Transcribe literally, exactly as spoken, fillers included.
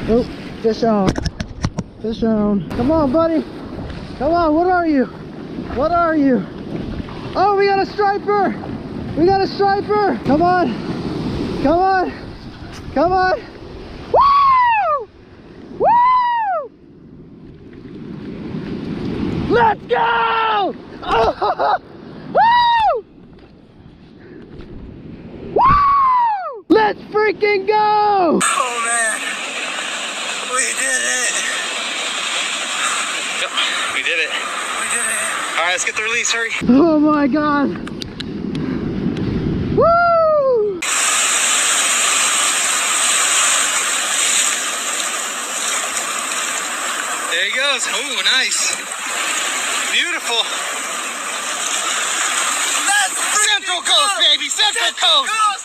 Oh, fish on. Fish on. Come on, buddy. Come on, what are you? What are you? Oh, we got a striper. We got a striper. Come on. Come on. Come on. Woo! Woo! Let's go! Oh! Woo! Woo! Let's freaking go! Oh man, we did it. Yep, we did it. We did it. All right, let's get the release, hurry. Oh my God. Woo! There he goes. Ooh, nice. Beautiful. Central Coast, baby. Central Coast.